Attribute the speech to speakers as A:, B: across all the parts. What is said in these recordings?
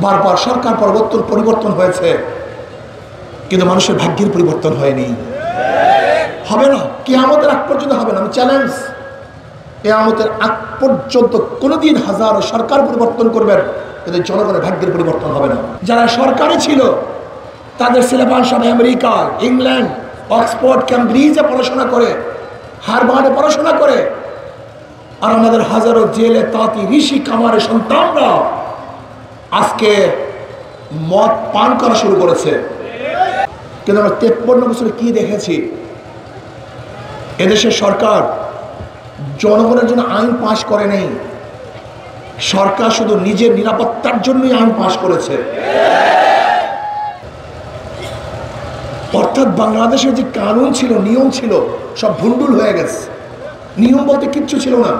A: বারবার সরকার পরিবর্তন হয়েছে, কিন্তু মানুষের ভাগ্যের পরিবর্তন হয়নি। হবে না, কিয়ামতের আগ পর্যন্ত হবে না। আমি চ্যালেঞ্জ, কিয়ামতের আগ পর্যন্ত কোনোদিন হাজারো সরকার পরিবর্তন করবেন, কিন্তু জনগণের ভাগ্যের পরিবর্তন হবে না। যারা সরকারে ছিল তাদের ছেলেপান সব আমেরিকা, ইংল্যান্ড, অক্সফোর্ড, ক্যামব্রিজে পড়াশোনা করে, হার্ভার্ডে পড়াশোনা করে, আর আমাদের হাজারো জেলে তাঁতি ঋষি কামারের সন্তানরা আজকে মদ পান করা শুরু করেছে। কিন্তু আমরা 53 বছরে কি দেখেছি? এদেশের সরকার জনগণের জন্য আইন পাশ করে নেই, সরকার শুধু নিজের নিরাপত্তার জন্যই আইন পাশ করেছে। অর্থাৎ বাংলাদেশের যে কানুন ছিল, নিয়ম ছিল, সব ভুলডুল হয়ে গেছে। নিয়ম বলতে কিচ্ছু ছিল না।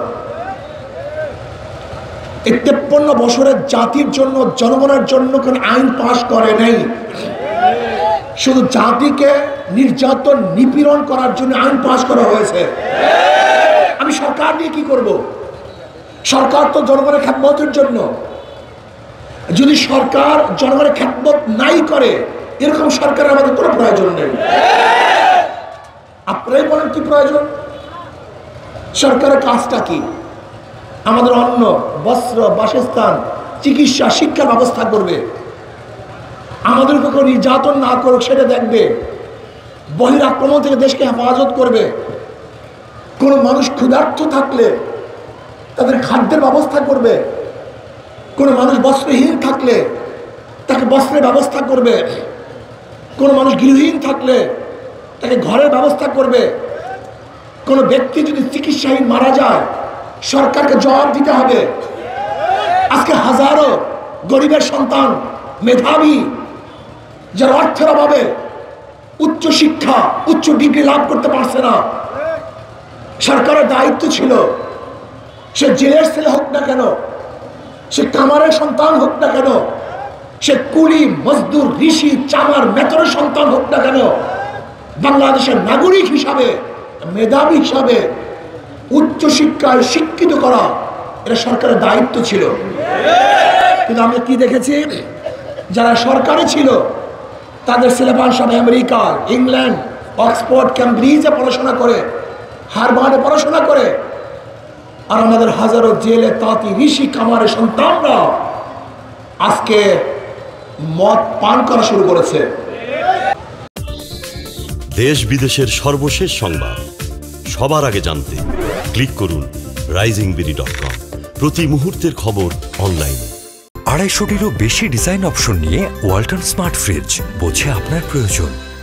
A: এই 53 বছরের জাতির জন্য, জনগণের জন্য কোন আইন পাশ করে নেই, শুধু জাতিকে নির্যাতন নিপীড়ন করার জন্য আইন পাশ করা হয়েছে। আমি সরকার নিয়ে কি করব? সরকার তো জনগণের খেদমতের জন্য। যদি সরকার জনগণের খেদমত নাই করে, এরকম সরকারের আমাদের কোনো প্রয়োজন নেই। আপনারাই বলেন কি প্রয়োজন? সরকারের কাজটা কি? আমাদের অন্ন, বস্ত্র, বাসস্থান, চিকিৎসা, শিক্ষার ব্যবস্থা করবে, আমাদের উপর কোনো নির্যাতন না করুক সেটা দেখবে, বহির আক্রমণ থেকে দেশকে হেফাজত করবে। কোনো মানুষ ক্ষুধার্ত থাকলে তাদের খাদ্যের ব্যবস্থা করবে, কোনো মানুষ বস্ত্রহীন থাকলে তাকে বস্ত্রের ব্যবস্থা করবে, কোনো মানুষ গৃহহীন থাকলে তাকে ঘরের ব্যবস্থা করবে। কোনো ব্যক্তি যদি চিকিৎসাহীন মারা যায়, সরকারকে জবাব দিতে হবে। আজকে হাজারো গরিবের সন্তান, মেধাবী, যারা অর্থের অভাবে উচ্চ শিক্ষা, উচ্চ ডিগ্রি লাভ করতে পারছে না, সরকারের দায়িত্ব ছিল, সে জেলের ছেলে হোক না কেন, সে কামারের সন্তান হোক না কেন, সে কুলি, মজদুর, ঋষি, চামার, মেতরের সন্তান হোক না কেন, বাংলাদেশের নাগরিক হিসাবে, মেধাবী হিসাবে উচ্চ শিক্ষায় শিক্ষিত করা এটা সরকারের দায়িত্ব ছিল। কিন্তু আমরা কি দেখেছি? যারা সরকারে ছিল তাদের ছেলেপান সব আমেরিকা, ইংল্যান্ড, অক্সফোর্ড, ক্যামব্রিজে পড়াশোনা করে, হার্ভার্ডে পড়াশোনা করে, আর আমাদের হাজারো জেলে তাঁতি ঋষি কামারের সন্তানরা আজকে মদ পান করা শুরু করেছে।
B: দেশ বিদেশের সর্বশেষ সংবাদ সবার আগে জানতে ক্লিক করুন risingbeauty.com। প্রতি মুহূর্তের খবর অনলাইনে।
C: 250-টিরও বেশি ডিজাইন অপশন নিয়ে ওয়ালটন স্মার্ট ফ্রিজ, বোঝে আপনার প্রয়োজন।